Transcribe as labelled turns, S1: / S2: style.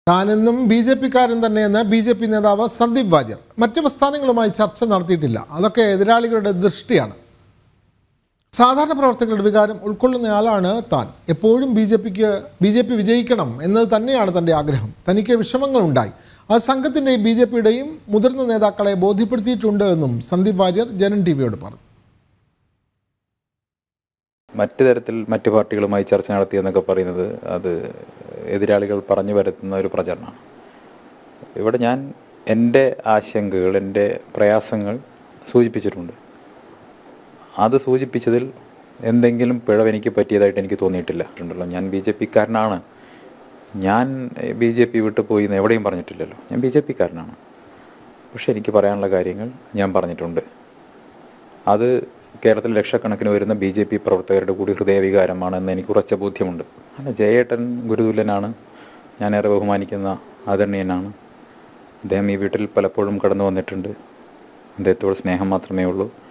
S1: താനെന്നും B J പിക്കാരൻ തന്നെയെന്ന് B J P നേതാവ് സന്ദീപ് വാര്യർ. മറ്റ് പ്രസ്ഥാനങ്ങളുമായി ചർച്ച നടത്തിയിട്ടില്ല. അതൊക്കെ എതിരാളികളുടെ ദൃഷ്ടിയാണ്. സാധാരണ പ്രവർത്തകരുടെ വികാരം ഉൾക്കൊള്ളുന്നയാളാണ് താൻ. എപ്പോഴും ബി ജെ പി വിജയിക്കണം എന്നത് തന്നെയാണ് തൻ്റെ ആഗ്രഹം. തനിക്ക് വിഷമങ്ങളുണ്ടായി. ആ സംഘത്തിൻ്റെയും ബി ജെ പിയുടെയും മുതിർന്ന നേതാക്കളെ ബോധ്യപ്പെടുത്തിയിട്ടുണ്ട് എന്നും സന്ദീപ് വാര്യർ ജനൻ ടി വിയോട് പറഞ്ഞു.
S2: മറ്റു തരത്തിൽ മറ്റു പാർട്ടികളുമായി ചർച്ച നടത്തിയെന്നൊക്കെ പറയുന്നത് അത് എതിരാളികൾ പറഞ്ഞു വരുത്തുന്ന ഒരു പ്രചരണമാണ്. ഇവിടെ ഞാൻ എൻ്റെ ആശങ്കകൾ, എൻ്റെ പ്രയാസങ്ങൾ സൂചിപ്പിച്ചിട്ടുണ്ട്. അത് സൂചിപ്പിച്ചതിൽ എന്തെങ്കിലും പിഴവ് എനിക്ക് പറ്റിയതായിട്ട് എനിക്ക് തോന്നിയിട്ടില്ല. ഞാൻ ബി ജെ പിക്കാരനാണ്. ഞാൻ ബി ജെ പി വിട്ടു പോയി എന്ന് എവിടെയും പറഞ്ഞിട്ടില്ലല്ലോ. ഞാൻ ബി ജെ പിക്കാരനാണ്. പക്ഷെ എനിക്ക് പറയാനുള്ള കാര്യങ്ങൾ ഞാൻ പറഞ്ഞിട്ടുണ്ട്. അത് കേരളത്തിൽ ലക്ഷക്കണക്കിന് വരുന്ന ബി ജെ പി പ്രവർത്തകരുടെ കൂടി ഹൃദയവികാരമാണെന്ന് എനിക്ക് ഉറച്ച ബോധ്യമുണ്ട്. അല്ല, ജയേട്ടൻ ഗുരുതുല്യനാണ്. ഞാനേറെ ബഹുമാനിക്കുന്ന ആദരണീയനാണ്. അദ്ദേഹം ഈ വീട്ടിൽ പലപ്പോഴും കടന്നു വന്നിട്ടുണ്ട്. അദ്ദേഹത്തോട് സ്നേഹം മാത്രമേ ഉള്ളൂ.